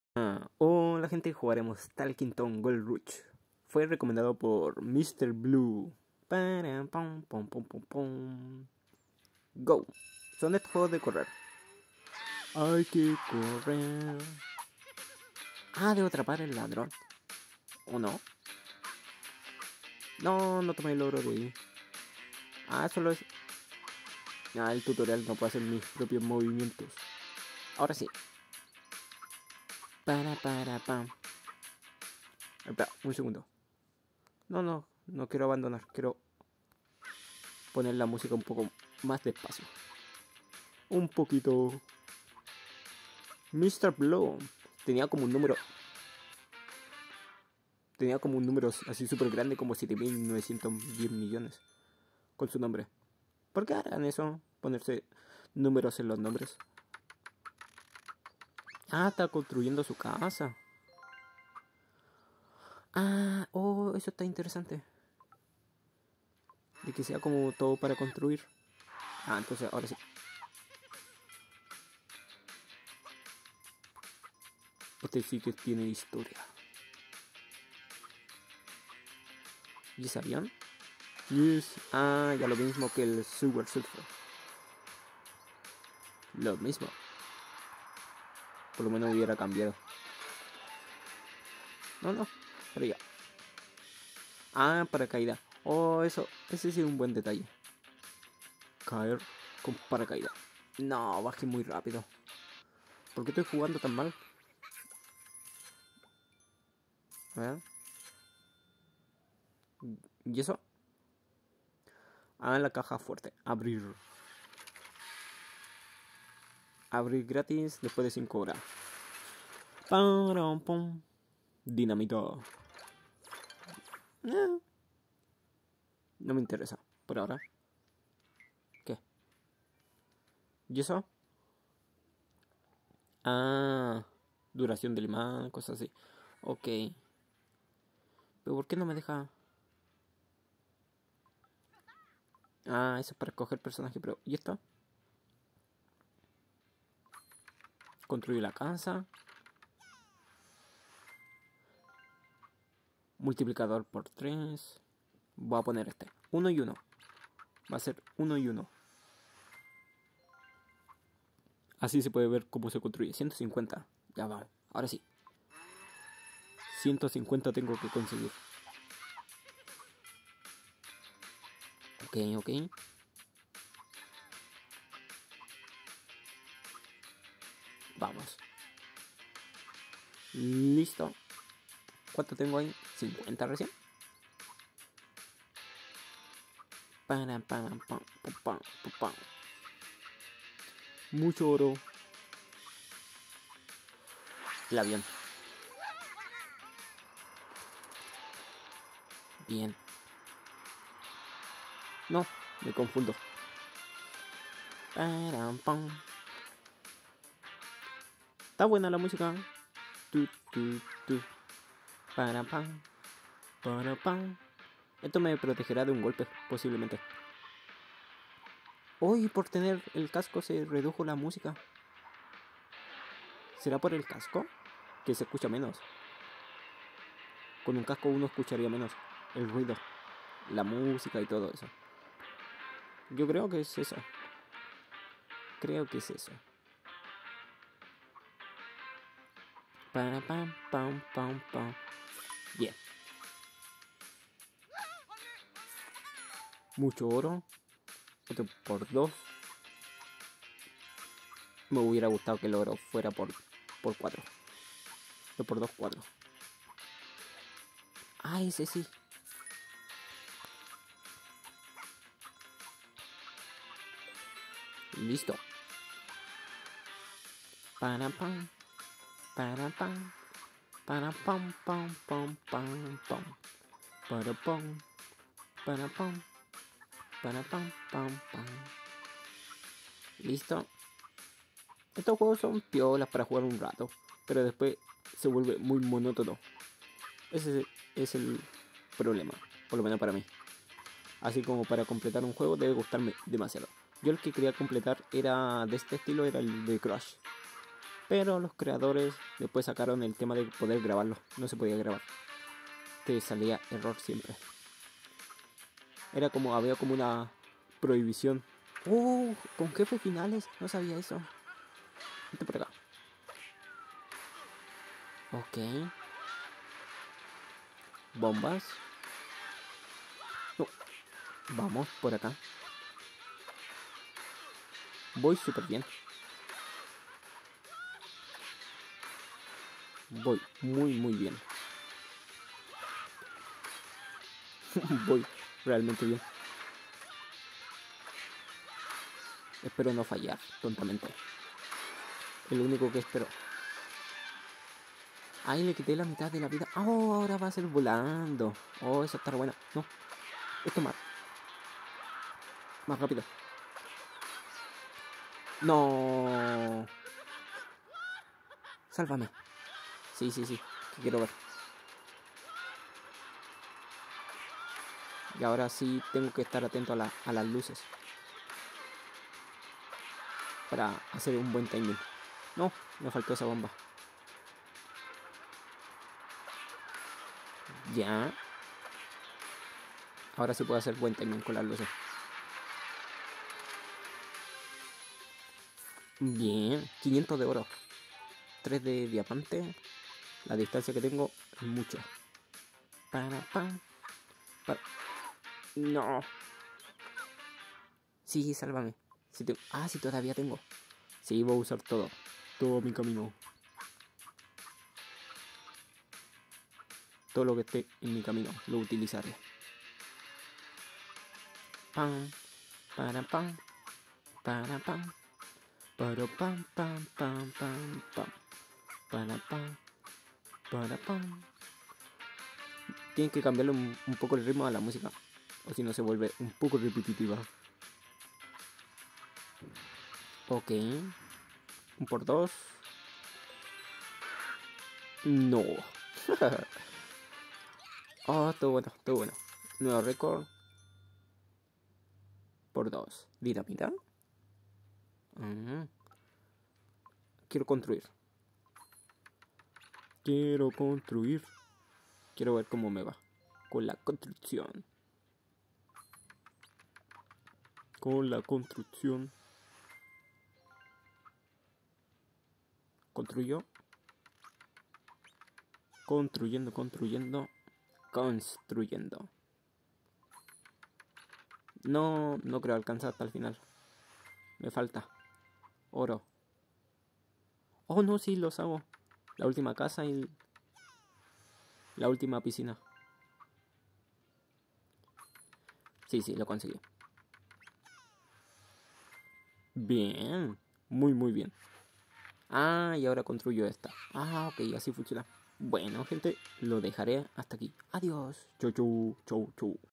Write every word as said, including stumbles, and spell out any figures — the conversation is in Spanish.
Ah, hola gente, jugaremos Talkington Gold Rush. Fue recomendado por mister Blue. Para, pum, pum, pum, pum, pum. Go. Son estos juegos de correr. Hay que correr. Ah, debo atrapar al ladrón. ¿O no? No, no tomé el oro de ahí. Ah, solo es... Ah, el tutorial no puede hacer mis propios movimientos. Ahora sí. Para, para, pam. Espera, un segundo. No, no, no quiero abandonar. Quiero poner la música un poco más despacio. Un poquito. mister Blue tenía como un número. Tenía como un número así súper grande, como siete mil novecientos diez millones. Con su nombre. ¿Por qué harán eso? Ponerse números en los nombres. Ah, está construyendo su casa. Ah, oh, eso está interesante. De que sea como todo para construir. Ah, entonces ahora sí. Este sí que tiene historia. ¿Y ese avión? Yes. Ah, ya lo mismo que el Silver Surfer. Lo mismo. Por lo menos hubiera cambiado. No, no. Pero ya. Ah, paracaídas. Oh, eso. Ese sí es un buen detalle. Caer con paracaídas. No, bajé muy rápido. ¿Por qué estoy jugando tan mal? A ver. ¿Y eso? Ah, la caja fuerte. Abrir. Abrir gratis después de cinco horas. Param, pum. Dinamito. Eh, no me interesa. Por ahora. ¿Qué? ¿Y eso? Ah. Duración del imán. Cosas así. Ok. ¿Pero por qué no me deja? Ah, eso es para escoger personaje. Pero ¿y esto? Construir la casa. Multiplicador por tres. Voy a poner este. Uno y uno. Va a ser uno y uno. Así se puede ver cómo se construye. ciento cincuenta. Ya vamos. Ahora sí. ciento cincuenta tengo que conseguir. Ok, ok. Vamos. Listo. ¿Cuánto tengo ahí? cincuenta recién. Pam, pam, pam, pam, pam. Mucho oro. El avión. Bien. No, me confundo. Pam, pam. Está buena la música. Tu, tu, tu. Para, pam. Para, pam. Esto me protegerá de un golpe, posiblemente. Hoy por tener el casco se redujo la música. ¿Será por el casco? Que se escucha menos. Con un casco uno escucharía menos el ruido, la música y todo eso. Yo creo que es eso. Creo que es eso. Para pam pam pam pam. Bien. Mucho oro. Esto por dos. Me hubiera gustado que el oro fuera por por cuatro. Esto por dos, cuatro. Ah, ese sí. Listo. Para pam. Para pam. Para pam pam pam pam pam. Para pam. Para pam. Para pam pam pam. Listo. Estos juegos son piolas para jugar un rato, pero después se vuelve muy monótono. Ese es el problema, por lo menos para mí. Así como para completar un juego debe gustarme demasiado. Yo el que quería completar era de este estilo, era el de Crush. Pero los creadores después sacaron el tema de poder grabarlo. No se podía grabar. Te salía error siempre. Era como, había como una prohibición. ¡Oh! Con jefes finales. No sabía eso. Vente por acá. Ok. Bombas. No. Vamos por acá. Voy súper bien. Voy muy muy bien. Voy realmente bien. Espero no fallar tontamente. Es lo único que espero. Ay, le quité la mitad de la vida. Oh, ahora va a ser volando. Oh, eso está bueno. No. Esto más. Más rápido. No. Sálvame. Sí, sí, sí. Que quiero ver. Y ahora sí tengo que estar atento a, la, a las luces. Para hacer un buen timing. No, me faltó esa bomba. Ya. Ahora sí puedo hacer buen timing con las luces. Bien. quinientos de oro. tres de diamante. La distancia que tengo es mucha. Para, pam. Para. No. Sí, sálvame. Si te... Ah, sí, todavía tengo. Sí, voy a usar todo. Todo mi camino. Todo lo que esté en mi camino lo utilizaré. Pam. Para pam. Para pam. Para pam pam pam pam pam. Para pam. Para pam. Tienen que cambiarle un, un poco el ritmo a la música. O si no se vuelve un poco repetitiva. Ok. Un por dos. No. Oh, todo bueno, todo bueno. Nuevo récord. Por dos. Dinamita. Uh-huh. Quiero construir. Quiero construir. Quiero ver cómo me va con la construcción. Con la construcción. Construyo. Construyendo, construyendo. Construyendo. No, no creo alcanzar hasta el final. Me falta oro. Oh, no, sí, los hago. La última casa y la última piscina. Sí, sí, lo conseguí. Bien. Muy, muy bien. Ah, y ahora construyo esta. Ah, ok, así funciona. Bueno, gente, lo dejaré hasta aquí. Adiós. Chau, chau, chau, chau.